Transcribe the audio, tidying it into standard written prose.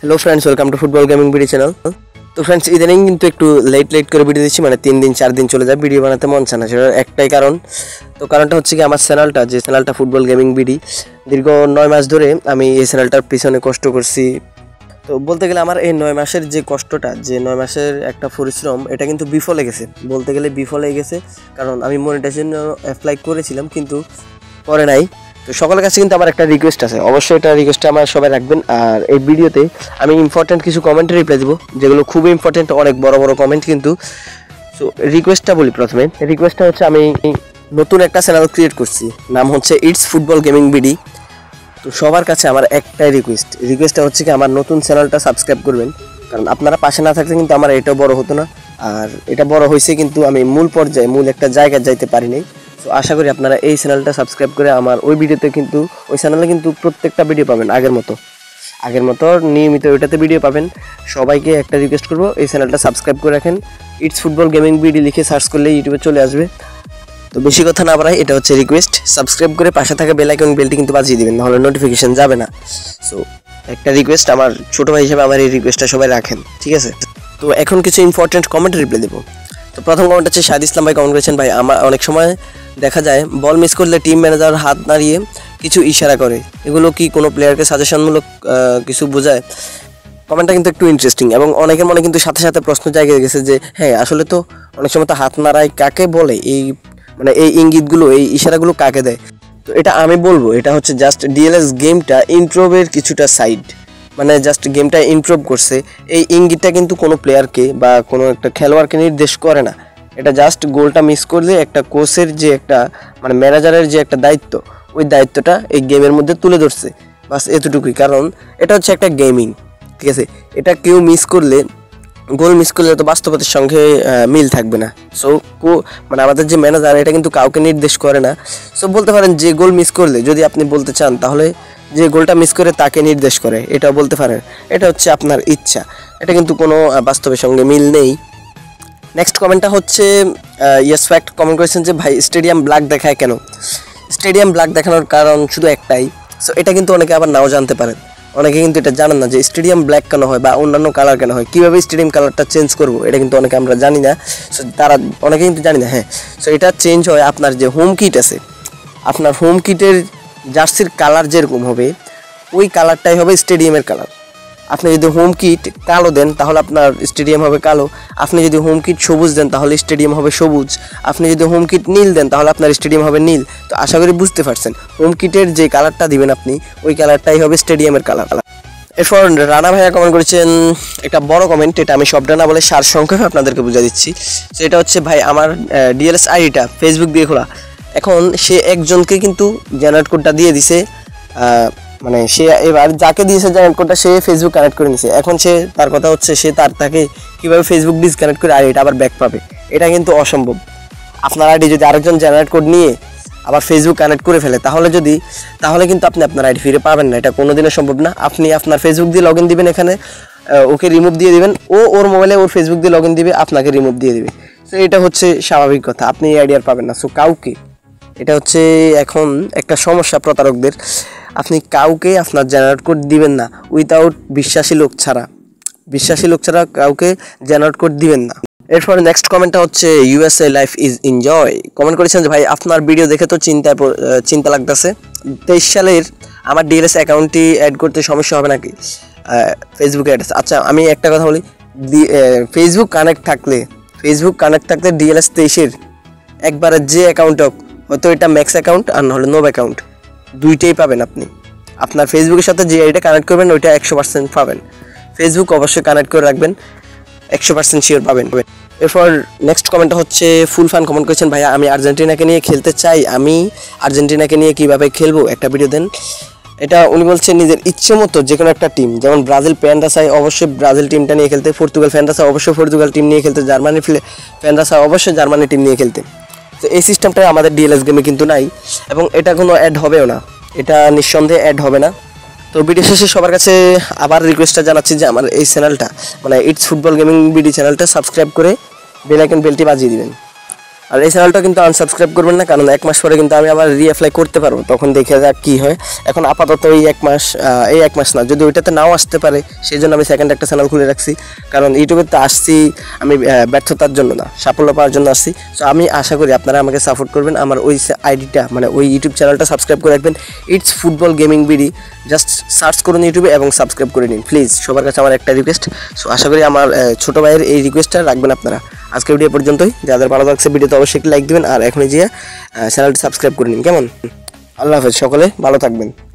Hello friends, welcome to football gaming video channel. तो friends, इदानीं किन्तु एकटू लेट করে ভিডিও দিচ্ছি, মানে 3 দিন 4 দিন চলে যায় ভিডিও বানাতে মন চায় না। সেটার একটাই কারণ। তো কারণটা হচ্ছে কি, আমার চ্যানেলটা ফুটবল গেমিং বিডি, দীর্ঘ 9 মাস ধরে আমি এই চ্যানেলটার পিছনে কষ্ট করছি। তো বলতে গেলে আমার এই 9 মাসের যে কষ্টটা, যে 9 মাসের একটা পরিশ্রম, এটা কিন্তু বিফলে গেছে। বলতে গেলে বিফলে গেছে, কারণ আমি মনিটাইজেশন অ্যাপ্লাই করেছিলাম কিন্তু করে নাই। তো সকলের কাছে কিন্তু আমার একটা রিকোয়েস্ট আছে, অবশ্যই এটা রিকোয়েস্টটা আমার সবাই রাখবেন। আর এই ভিডিওতে আমি ইম্পর্টেন্ট কিছু কমেন্টে রিপ্লাই দেবো, যেগুলো খুবই ইম্পর্টেন্ট, অনেক বড় বড় কমেন্ট কিন্তু। সো রিকোয়েস্টটা বলি প্রথমে। রিকোয়েস্টটা হচ্ছে, আমি নতুন একটা চ্যানেল ক্রিয়েট করছি, নাম হচ্ছে ইটস ফুটবল গেমিং বিডি। তো সবার কাছে আমার একটাই রিকোয়েস্টটা হচ্ছে কি, আমার নতুন চ্যানেলটা সাবস্ক্রাইব করবেন, কারণ আপনারা পাশে না থাকলে কিন্তু আমার এটাও বড় হতো না। আর এটা বড় হয়েছে কিন্তু আমি মূল একটা জায়গায় যাইতে পারি নাই। তো আশা করি আপনারা এই চ্যানেলটা সাবস্ক্রাইব করে আমার ওই চ্যানেলে কিন্তু প্রত্যেকটা ভিডিও পাবেন আগের মতো নিয়মিত ওইটাতে ভিডিও পাবেন। সবাইকে একটা রিকোয়েস্ট করবো, এই চ্যানেলটা সাবস্ক্রাইব করে রাখেন। ইটস ফুটবল গেমিং বিডি লিখে সার্চ করলে ইউটিউবে চলে আসবে। তো বেশি কথা না বাড়াই, এটা হচ্ছে রিকোয়েস্ট। সাবস্ক্রাইব করে পাশে থাকা বেল আইকন বেলটি কিন্তু বাজিয়ে দিবেন, নাহলে নোটিফিকেশন যাবে না। সো একটা রিকোয়েস্ট, আমার ছোটো ভাই হিসেবে আমার এই রিকোয়েস্টটা সবাই রাখেন, ঠিক আছে? তো এখন কিছু ইম্পর্টেন্ট কমেন্ট রিপ্লাই দেবো। তো প্রথম কমেন্ট হচ্ছে শাহিদ ইসলাম ভাই কমেন্ট করেছেন, ভাই আমার অনেক সময় দেখা যায় বল মিস করলে টিম ম্যানেজার হাত নাড়িয়ে কিছু ইশারা করে, এগুলো কি কোনো প্লেয়ারকে সাজেশনমূলক কিছু বোঝায়? কমেন্টটা কিন্তু একটু ইন্টারেস্টিং, এবং অনেকের মনে কিন্তু সাথে সাথে প্রশ্ন জায়গা গেছে যে হ্যাঁ, আসলে তো অনেক সময় তো হাত নাড়ায় কাকে বলে, এই ইঙ্গিতগুলো, এই ইশারাগুলো কাকে দেয়? তো এটা আমি বলবো, এটা হচ্ছে জাস্ট ডিএলএস গেমটা ইন্ট্রোভের কিছুটা সাইড, মানে জাস্ট গেমটা ইমপ্রুভ করছে। এই ইঙ্গিতটা কিন্তু কোনো প্লেয়ারকে বা কোনো একটা খেলোয়াড়কে নির্দেশ করে না। এটা জাস্ট গোলটা মিস করলে একটা কোচের যে একটা, মানে ম্যানেজারের যে একটা দায়িত্ব, ওই দায়িত্বটা এই গেমের মধ্যে তুলে ধরছে, বাস এতটুকুই। কারণ এটা হচ্ছে একটা গেমিং, ঠিক আছে? এটা কেউ গোল মিস করলে তো বাস্তবতার সঙ্গে মিল থাকবে না। সো মানে আমাদের যে ম্যানেজার, এটা কিন্তু কাউকে নির্দেশ করে না। সো বলতে পারেন যে গোল মিস করলে, যদি আপনি বলতে চান, তাহলে যে গোলটা মিস করে তাকে নির্দেশ করে, এটাও বলতে পারেন। এটা হচ্ছে আপনার ইচ্ছা, এটা কিন্তু কোনো বাস্তবের সঙ্গে মিল নেই। নেক্সট কমেন্টটা হচ্ছে ইয়েস ফ্যাক্ট কমেন্ট করেছেন যে ভাই স্টেডিয়াম ব্ল্যাক দেখায় কেন? স্টেডিয়াম ব্ল্যাক দেখানোর কারণ শুধু একটাই। সো এটা কিন্তু অনেকে আবার নাও জানতে পারেন, অনেকে কিন্তু এটা জানেন না যে স্টেডিয়াম ব্ল্যাক কেন হয় বা অন্যান্য কালার কেন হয়, কীভাবে স্টেডিয়াম কালারটা চেঞ্জ করবো, এটা কিন্তু অনেকে আমরা জানি না। সো অনেকে কিন্তু জানি না। হ্যাঁ, সো এটা চেঞ্জ হয় আপনার যে হোম কিট আছে, আপনার হোম কিটের জার্সির কালার যেরকম হবে, ওই কালারটাই হবে স্টেডিয়ামের কালার। আপনি যদি হোম কিট কালো দেন, তাহলে আপনার স্টেডিয়াম হবে কালো। আপনি যদি হোম কিট সবুজ দেন, তাহলে স্টেডিয়াম হবে সবুজ। আপনি যদি হোম কিট নীল দেন, তাহলে আপনার স্টেডিয়াম হবে নীল। তো আশা করি বুঝতে পারছেন, হোম কিটের যে কালারটা দিবেন আপনি, ওই কালারটাই হবে স্টেডিয়ামের কালার। এরপর রানা ভাইয়া কমেন্ট করেছেন একটা বড় কমেন্ট, এটা আমি সবটা না বলে সার সংক্ষেপে আপনাদেরকে বুঝা দিচ্ছি। তো এটা হচ্ছে, ভাই আমার ডিএলএস আইডিটা ফেসবুক দিয়ে খোলা, এখন সে একজনকে কিন্তু জেনারেট কোডটা দিয়ে দিছে, মানে সে এবার যাকে দিয়েছে জেনারেট কোডটা, সে ফেসবুক কানেক্ট করে নিছে। এখন তার কথা হচ্ছে, তাকে কীভাবে ফেসবুক ডিসকানেক্ট করে আইডিটা আবার ব্যাক পাবে? এটা কিন্তু অসম্ভব। আপনার আইডি যদি আরেকজন জেনারেট কোড নিয়ে আবার ফেসবুক কানেক্ট করে ফেলে, তাহলে কিন্তু আপনি আপনার আইডি ফিরে পাবেন না। এটা কোনোদিনও সম্ভব না। আপনি আপনার ফেসবুক দিয়ে লগ ইন দিবেন, এখানে ওকে রিমুভ দিয়ে দিবেন, ওর মোবাইলে ওর ফেসবুক দিয়ে লগ ইন দিবে, আপনাকে রিমুভ দিয়ে দিবে। তো এটা হচ্ছে স্বাভাবিক কথা, আপনি এই আইডি আর পাবেন না। সো কাউকে, এটা হচ্ছে এখন একটা সমস্যা প্রতারকদের, আপনি কাউকে আপনার জেনারেট কোড দিবেন না উইথাউট বিশ্বাসী লোক ছাড়া কাউকে জেনারেট কোড দিবেন না। এরপরে নেক্সট কমেন্টটা হচ্ছে USA life is enjoy comment করেছেন যে ভাই আপনার ভিডিও দেখে তো চিন্তা লাগতেছে, 23 সালের আমার ডিএলএস অ্যাকাউন্টটি অ্যাড করতে সমস্যা হবে নাকি ফেসবুকে অ্যাড আছে? আচ্ছা, আমি একটা কথা বলি, ফেসবুক কানেক্ট থাকলে ডিএলএস 23-এর একবারে যে অ্যাকাউন্ট হোক, হয়তো এটা ম্যাক্স অ্যাকাউন্ট আর নাহলে নোব অ্যাকাউন্ট, দুইটাই পাবেন আপনি। আপনার ফেসবুকের সাথে যে আইডিটা কানেক্ট করবেন, ওইটা 100% পাবেন। ফেসবুক অবশ্যই কানেক্ট করে রাখবেন, 100% শিওর পাবেন। এরপর নেক্সট কমেন্টটা হচ্ছে ফুল ফ্যান কমেন্ট করেছেন, ভাইয়া আমি আর্জেন্টিনাকে নিয়ে খেলতে চাই, আমি আর্জেন্টিনাকে নিয়ে কীভাবে খেলবো একটা ভিডিও দেন। এটা উনি বলছেন নিজের ইচ্ছে মতো যে কোনো একটা টিম, যেমন ব্রাজিল ফ্যানরা চায় অবশ্যই ব্রাজিল টিমটা নিয়ে খেলতে, পর্তুগাল ফ্যানরা চায় অবশ্যই পর্তুগাল টিম নিয়ে খেলতে, জার্মানি ফ্যানরা চায় অবশ্যই জার্মানি টিম নিয়ে খেলতে। তো এই সিস্টেমটা আমাদের ডিএলএস গেমে কিন্তু নাই, এবং এটা কোনো অ্যাড হবেও না, এটা নিঃসন্দেহে অ্যাড হবে না। তো ভিডিও শেষে সবার কাছে আবার রিকোয়েস্টটা জানাচ্ছি যে আমার এই চ্যানেলটা, মানে ইটস ফুটবল গেমিং বিডি চ্যানেলটা সাবস্ক্রাইব করে বেল আইকন বেলটি বাজিয়ে দিবেন। আর এই চ্যানেলটা কিন্তু আনসাবস্ক্রাইব করবেন না, কারণ 1 মাস পরে কিন্তু আমি আবার রিঅ্যাপ্লাই করতে পারবো, তখন দেখে যাক কী হয়। এখন আপাতত এই 1 মাস না, যদি ওইটাতে নাও আসতে পারে সেই জন্য আমি সেকেন্ড একটা চ্যানেল খুলে রাখছি। কারণ ইউটিউবে তো আসছি আমি ব্যর্থতার জন্য না, সাফল্য পাওয়ার জন্য আসছি। সো আমি আশা করি আপনারা আমাকে সাপোর্ট করবেন, আমার ওই আইডিটা মানে ওই ইউটিউব চ্যানেলটা সাবস্ক্রাইব করে রাখবেন, it's football gaming BD. Just search করুন ইউটিউবে এবং সাবস্ক্রাইব করে নিন প্লিজ, সবার কাছে আমার একটা রিকোয়েস্ট। সো আশা করি আমার ছোটো ভাইয়ের এই রিকোয়েস্টটা রাখবেন আপনারা। আজকে ভিডিও পর্যন্তই, যাদের ভালো লাগছে ভিডিওতে অবশ্যই একটি লাইক দিবেন, আর এখনই যেয়ে চ্যানেলটি সাবস্ক্রাইব করে নিন, কেমন? আল্লাহ হাফেজ, সকলে ভালো থাকবেন।